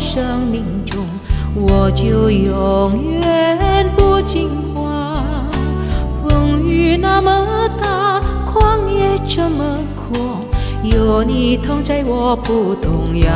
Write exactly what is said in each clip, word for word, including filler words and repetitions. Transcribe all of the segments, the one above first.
生命中，我就永远不惊慌。风雨那么大，旷野这么阔，有你同在，我不动摇。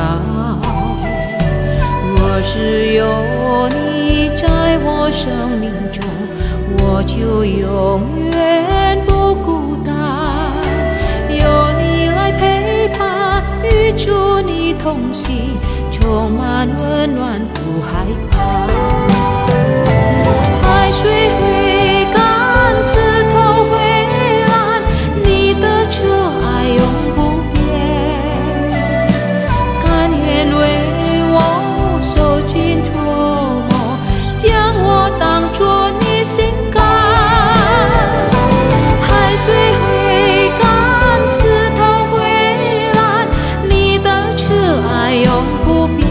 若是有你在我生命中，我就永远不孤单。有你来陪伴，与主你同行，充满温暖，不害怕。海水会干，石头会烂，你的慈爱永不变。甘愿为我受尽折磨，将我当作你心肝。海水会干，石头会烂，你的慈爱永不变。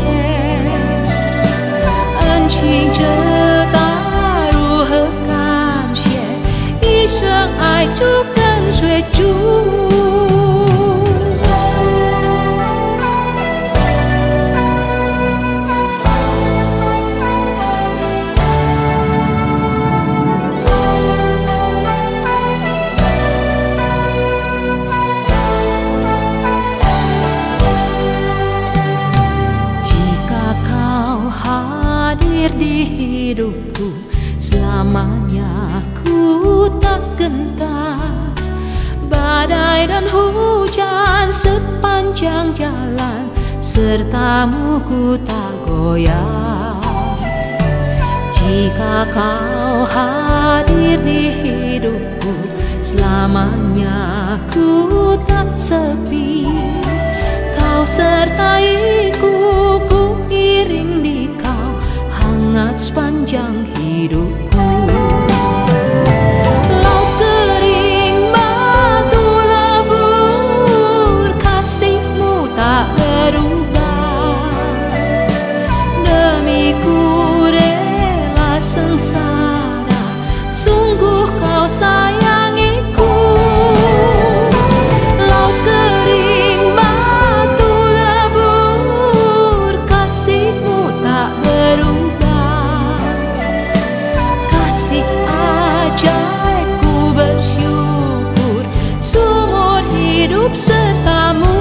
恩情这大，如何感谢？一生爱主，跟随主。Di hidupku selamanya ku tak gentar. Badai dan hujan sepanjang jalan, sertamu ku tak goyah. Jika kau hadir di hidupku, selamanya ku tak sepi. Kau sertaiku, ku iring di kau, hangat sepanjang hidupku. Laut kering, batu lebur, kasihmu tak berubah. Demi ku rela sengsara, sungguh kau sayangiku. Laut kering, batu lebur, kasihmu tak berubah. Kasih ajaib ku bersyukur, seumur hidup sertamu.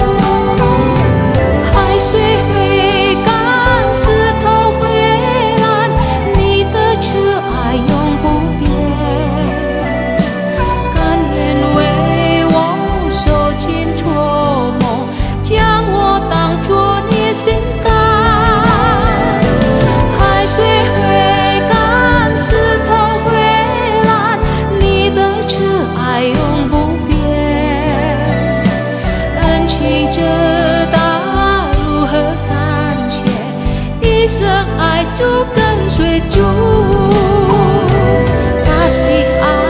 海水会干，石头会烂，你的慈爱永不变。甘愿为我受尽折磨，将我当作你心肝。海水会干，石头会烂，你的慈爱永不变。恩情这大，如何感谢？一生爱主，跟随主。Kasih